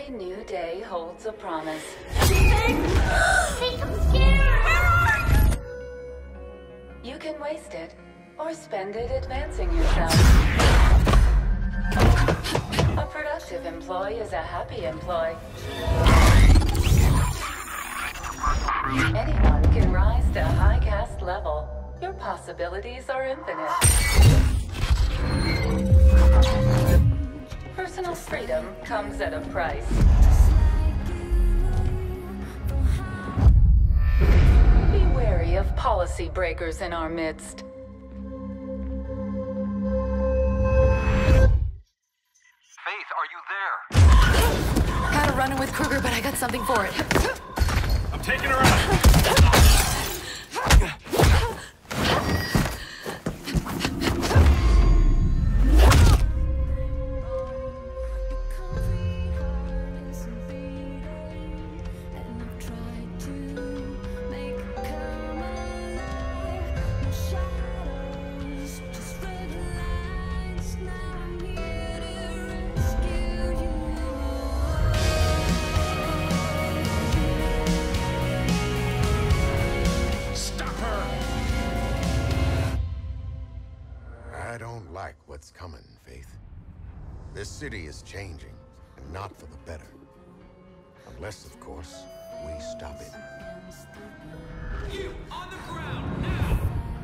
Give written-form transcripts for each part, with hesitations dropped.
Every new day holds a promise. Faith, I'm scared! You can waste it, or spend it advancing yourself. A productive employee is a happy employee. Anyone can rise to high caste level. Your possibilities are infinite. Personal freedom comes at a price. Be wary of policy breakers in our midst. Faith, are you there? Had a run-in with Kruger, but I got something for it. I'm taking her out. I don't like what's coming, Faith. This city is changing, and not for the better. Unless, of course, we stop it. You, on the ground, now!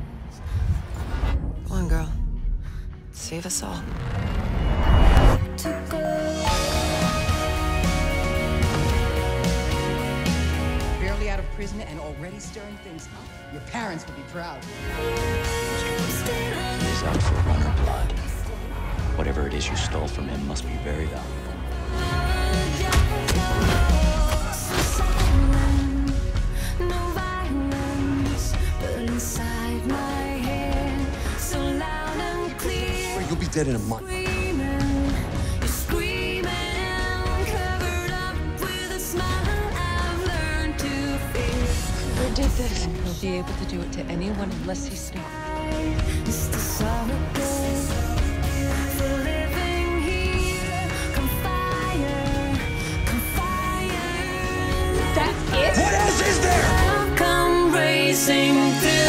Come on, girl. Save us all. Barely out of prison and already stirring things up. Your parents will be proud. He's out for runner blood. Whatever it is you stole from him must be very valuable. You'll be dead in a month. Who did this? He'll be able to do it to anyone unless he's stopped. That's it? What else is there? Come racing through.